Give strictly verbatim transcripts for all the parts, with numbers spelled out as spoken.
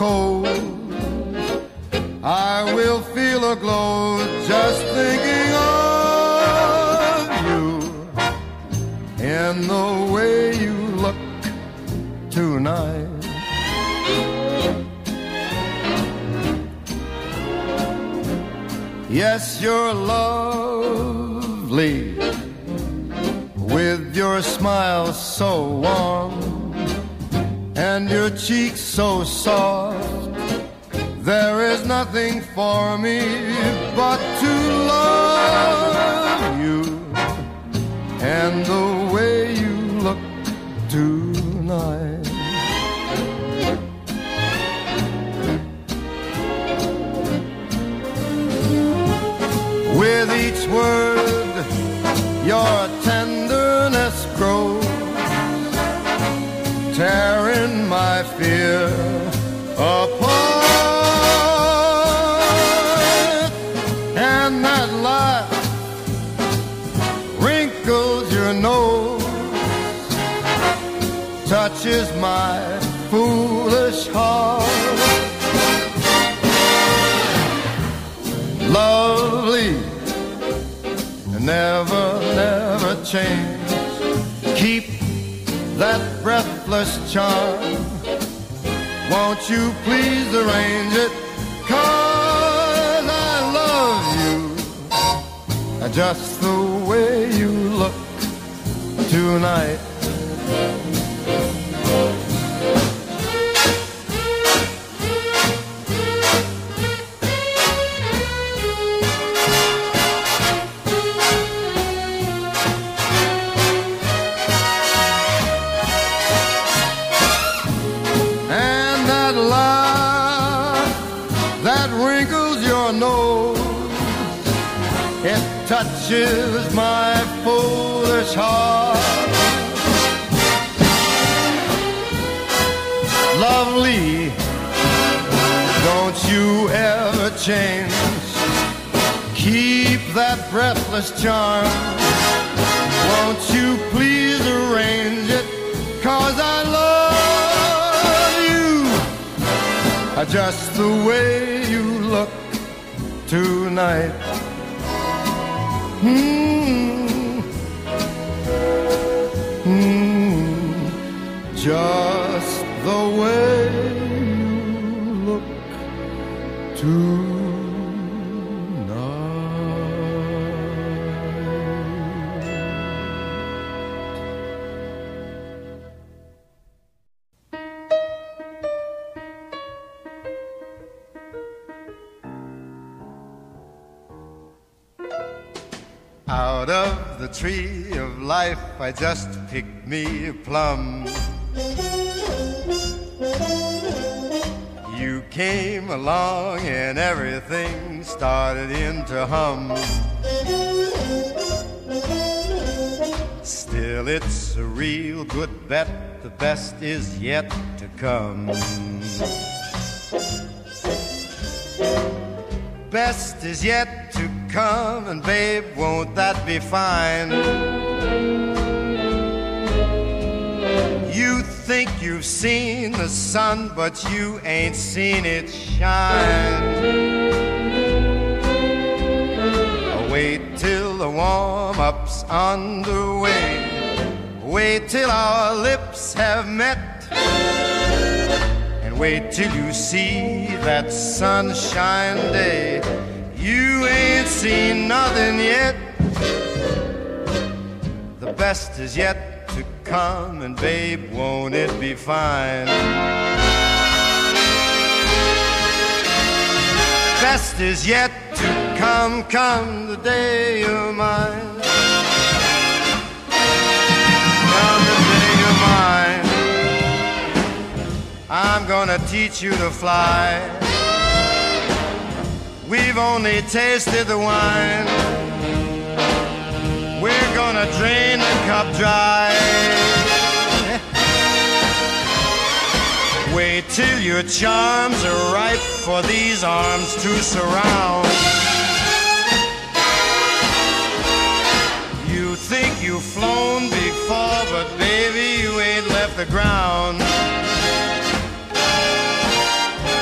cold, I will feel a glow just thinking of you in the way you look tonight. Yes, you're lovely with your smile so warm and your cheeks so soft. There is nothing for me but to love you and the way you look tonight. With each word, your tenderness grows, tearing my fear apart. And that laugh wrinkles your nose, touches my foolish heart. Lovely, never, never change. Keep that breathless charm. Won't you please arrange it? 'Cause I love you just the way you look tonight. Touches my foolish heart. Lovely, don't you ever change. Keep that breathless charm. Won't you please arrange it? 'Cause I love you just the way you look tonight. Mm, mm, just the way you look tonight. Out of the tree of life I just picked me a plum. You came along and everything started in to hum. Still it's a real good bet, the best is yet to come. Best is yet to come, and babe, won't that be fine? You think you've seen the sun, but you ain't seen it shine. Wait till the warm-up's underway. Wait till our lips have met. And wait till you see that sunshine day. You ain't seen nothing yet. The best is yet to come, and babe, won't it be fine? Best is yet to come, come the day you're mine. Come the day you're mine. I'm gonna teach you to fly. We've only tasted the wine. We're gonna drain the cup dry. Wait till your charms are ripe for these arms to surround. You think you've flown before, but baby, you ain't left the ground.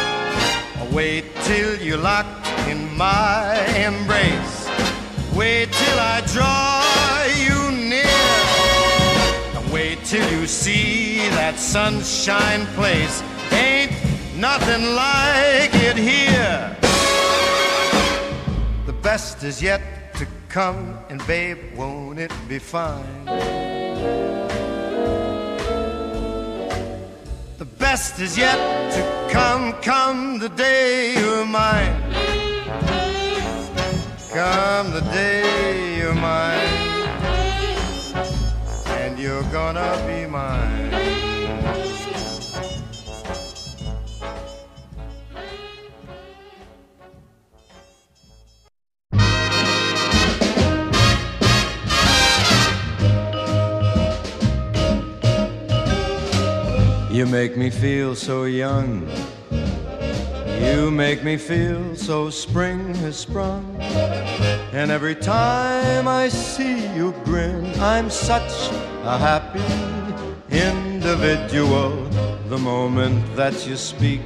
Wait till you're locked in my embrace. Wait till I draw you near. Wait till you see that sunshine place. Ain't nothing like it here. The best is yet to come, and babe, won't it be fine? The best is yet to come, come the day you're mine. Come the day you're mine, and you're gonna be mine. You make me feel so young. You make me feel so spring has sprung. And every time I see you grin, I'm such a happy individual. The moment that you speak,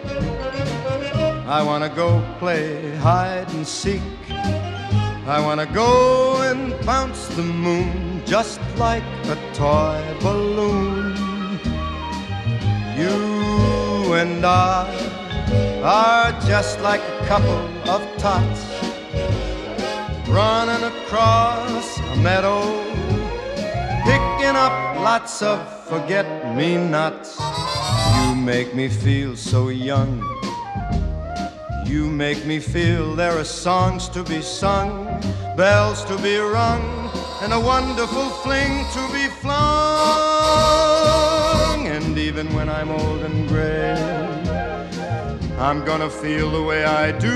I wanna go play hide and seek. I wanna go and bounce the moon just like a toy balloon. You and I are just like a couple of tots running across a meadow, picking up lots of forget-me-nots. You make me feel so young. You make me feel there are songs to be sung, bells to be rung, and a wonderful fling to be flung. And even when I'm old and gray, I'm gonna feel the way I do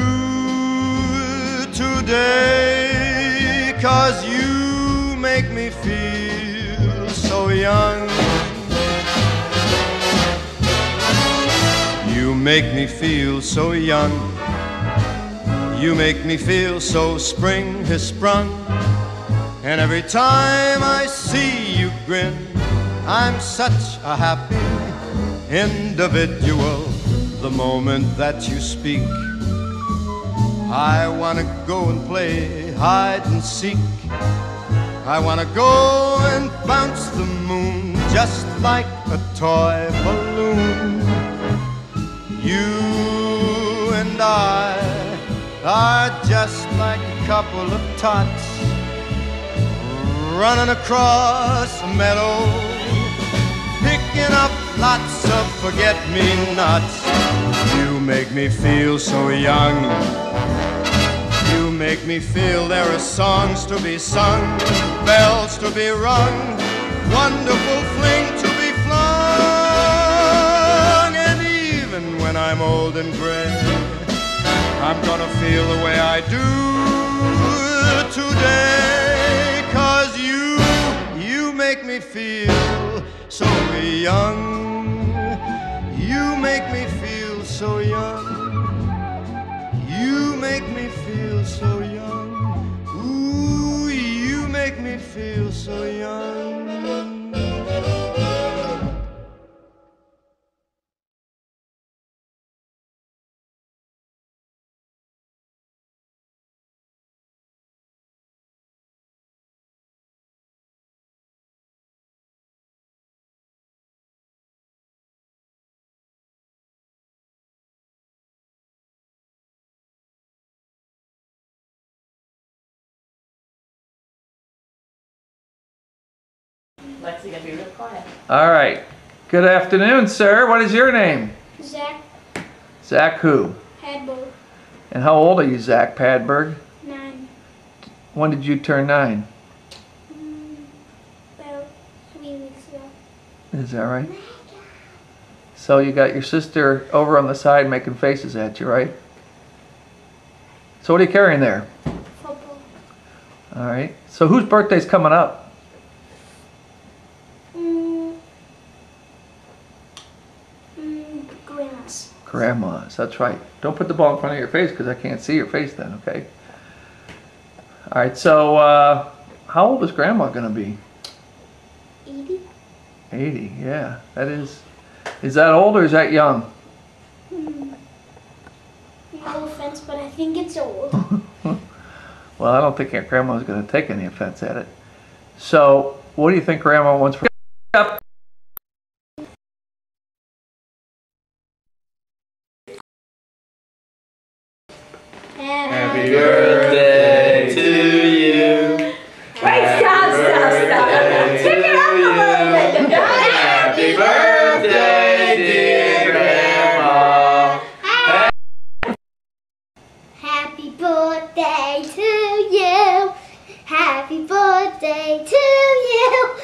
today, 'cause you make me feel so young. You make me feel so young. You make me feel so spring has sprung. And every time I see you grin, I'm such a happy individual. The moment that you speak, I wanna go and play hide and seek. I wanna go and bounce the moon just like a toy balloon. You and I are just like a couple of tots running across a meadow, picking up lots of forget-me-nots. You make me feel so young. You make me feel there are songs to be sung, bells to be rung, wonderful fling to be flung. And even when I'm old and gray, I'm gonna feel the way I do today, 'cause you, you make me feel so young. You make me feel so young. You make me feel so young. Ooh, you make me feel so young. Lexi, gonna be real quiet. All right. Good afternoon, sir. What is your name? Zach Zach who? Hadberg, And how old are you, Zach Padberg? nine. When did you turn nine? Mm, about three weeks ago. Is that right? So you got your sister over on the side making faces at you, right? So what are you carrying there? Football. All right. So whose birthday's coming up? Mm, mm, grandma's. Grandma's. That's right. Don't put the ball in front of your face because I can't see your face then, okay? All right. So uh, how old is Grandma going to be? eighty. eighty. Yeah. That is... Is that old or is that young? Mm, no offense, but I think it's old. Well, I don't think your grandma's going to take any offense at it. So, what do you think Grandma wants for up? Happy birthday to you. Wait, stop, stop, stop. Pick it up a little bit. Happy birthday, dear Grandma. Happy birthday to you. Happy birthday to you.